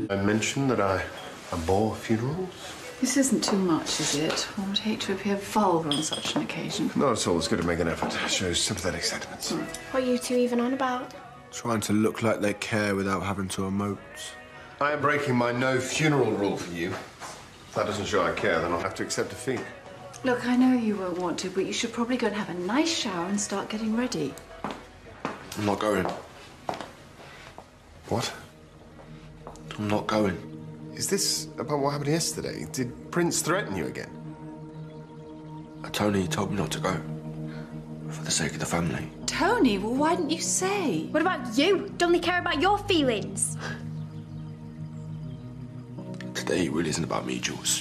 I mentioned that I abhor funerals. This isn't too much, is it? I would hate to appear vulgar on such an occasion. Not at all. It's good to make an effort. Shows sympathetic sentiments. What are you two even on about? Trying to look like they care without having to emote. I am breaking my no funeral rule for you. If that doesn't show I care, then I'll have to accept defeat. Look, I know you won't want to, but you should probably go and have a nice shower and start getting ready. I'm not going. What? I'm not going. Is this about what happened yesterday? Did Prince threaten you again? Tony told me not to go. For the sake of the family. Tony? Well, why didn't you say? What about you? Don't they care about your feelings? Today really isn't about me, Jules.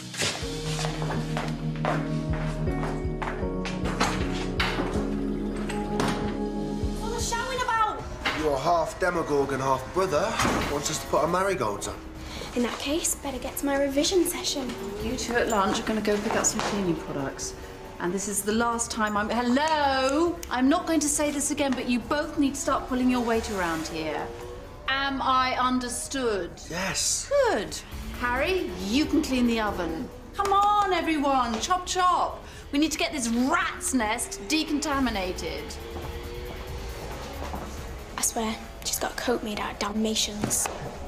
What are they shouting about? Your half demagogue and half brother wants us to put our marigolds on. In that case, better get to my revision session. You two at lunch are going to go pick up some cleaning products. And this is the last time I'm... Hello? I'm not going to say this again, but you both need to start pulling your weight around here. Am I understood? Yes. Good. Harry, you can clean the oven. Come on, everyone. Chop, chop. We need to get this rat's nest decontaminated. I swear, she's got a coat made out of Dalmatians.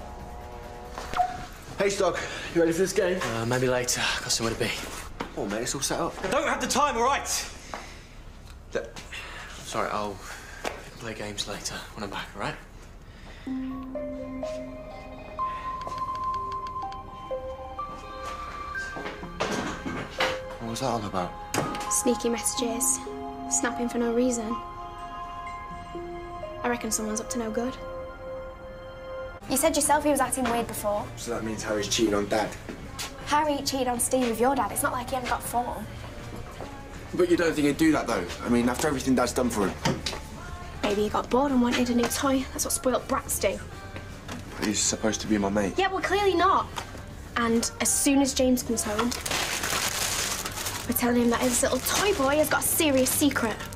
Hey, Stock. You ready for this game? Maybe later. Got somewhere to be. Oh, mate, it's all set up. I don't have the time, all right? Sorry, I'll play games later when I'm back, all right? What was that all about? Sneaky messages. Snapping for no reason. I reckon someone's up to no good. You said yourself he was acting weird before. So that means Harry's cheating on Dad? Harry cheated on Steve with your dad. It's not like he hadn't got form. But you don't think he'd do that, though? I mean, after everything Dad's done for him. Maybe he got bored and wanted a new toy. That's what spoilt brats do. He's supposed to be my mate. Yeah, well, clearly not. And as soon as James comes home, we're telling him that his little toy boy has got a serious secret.